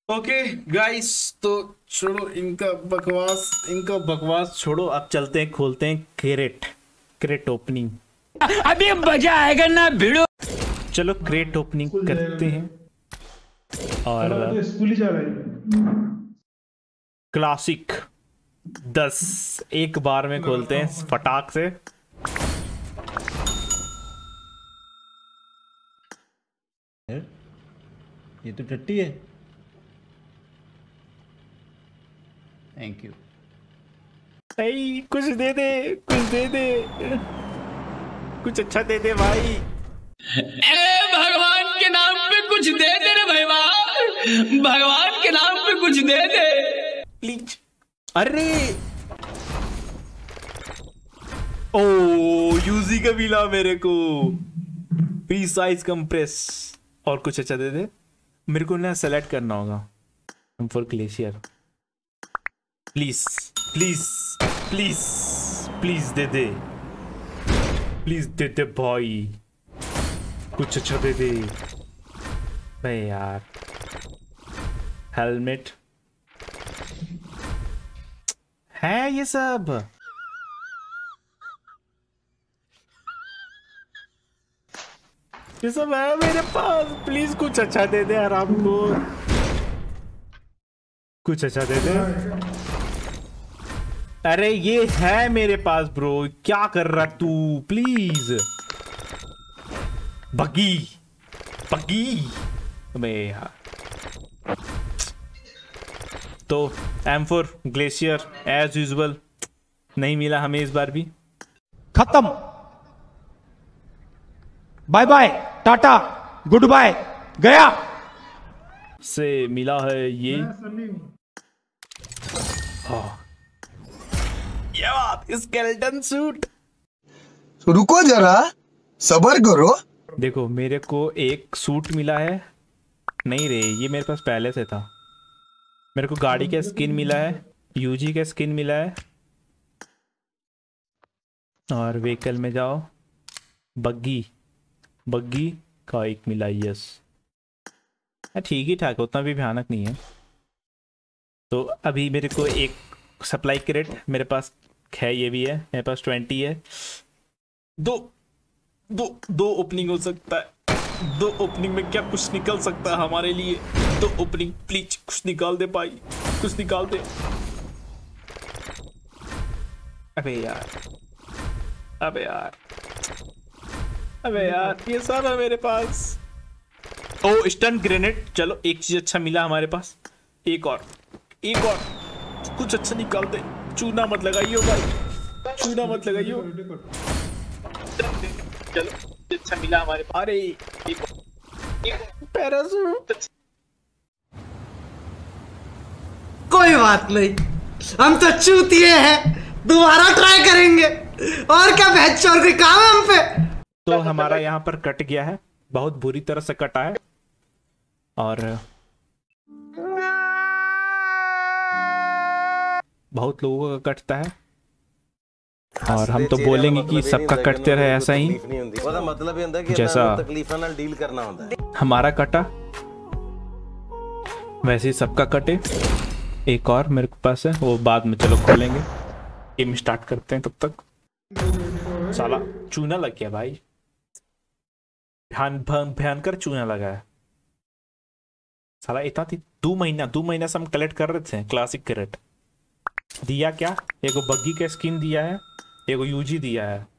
Okay guys, तो छोड़ो इनका बकवास छोड़ो। अब चलते हैं, खोलते हैं क्रेट। क्रेट ओपनिंग अभी मजा आएगा ना भिड़ो। चलो क्रेट ओपनिंग स्कूल जाएगा करते बेटा। हैं। कल और तो स्कूल ही जा रहा है। क्लासिक 10 एक बार में खोलते लगाता हैं हूँ। फटाक से। ये तो टट्टी है। Thank you. नहीं, कुछ दे दे, कुछ दे दे, कुछ अच्छा दे दे भाई। ए भगवान के नाम पे कुछ दे दे रे भैया, भगवान के नाम पे कुछ दे दे प्लीज। अरे ओ, यूजी का मिला मेरे को। Free size compress. और कुछ अच्छा दे दे। मेरे को ना सेलेक्ट करना होगा for glacier. Please please please please दे दे, प्लीज दे दे भाई, कुछ अच्छा दे दे भाई यार। हेलमेट है ये सब। ये सब है मेरे पास। प्लीज कुछ अच्छा दे दे आराम को, कुछ अच्छा दे दे। अरे ये है मेरे पास ब्रो, क्या कर रहा तू? प्लीज बगी बगी। अबे यार। तो M4 ग्लेशियर एज यूजुअल नहीं मिला हमें इस बार भी। खत्म। Bye bye, tata, good bye, गया। से मिला है ये। मैं सन्नी हूँ। ये बात, स्केलेटन सूट। रुको जरा, सबर करो। देखो मेरे को एक सूट मिला है। नहीं रे, ये मेरे पास पहले से था। मेरे को गाड़ी का स्किन मिला है, यूजी का स्किन मिला है। और व्हीकल में जाओ, बग्गी बग्गी का एक मिला। यस, ठीक ही ठाक, उतना भी भयानक नहीं है। तो अभी मेरे को एक सप्लाई क्रेट मेरे पास है, ये भी है मेरे पास 20 है। दो दो दो ओपनिंग हो सकता है। दो ओपनिंग में क्या कुछ निकल सकता है हमारे लिए? दो ओपनिंग प्लीज, कुछ निकाल दे भाई, कुछ निकाल दे। अबे यार, अबे यार, अबे यार, ये सब है मेरे पास। ओ स्टन ग्रेनेड, चलो एक चीज अच्छा मिला हमारे पास। एक और, एक और कुछ अच्छा निकाल दे। चूना मत लगाइयो भाई, चूना मत लगाइयो। चलो अच्छा मिला हमारे पास। अरे एक पैरासूट। कोई बात नहीं, हम तो चूतिए हैं, दोबारा ट्राई करेंगे। और क्या बहस, और कोई काम है हम पे? तो हमारा यहाँ पर कट गया है, बहुत बुरी तरह से कटा है। और बहुत लोगों का कटता है, और हम तो बोलेंगे कि सबका कटते रहे ऐसा ही, जैसा डील करना होता है। हमारा कटा वैसे ही सबका कटे। एक और मेरे पास है, वो बाद में चलो खोलेंगे। गेम स्टार्ट करते हैं तब तक। साला चूना लग गया भाई, भयंकर चूना लगा है साला। इतना थी 2 महीना से हम कलेक्ट कर रहे थे क्लासिक क्रेट। दिया क्या? एगो बग्गी का स्किन दिया है, एगो यूजी दिया है।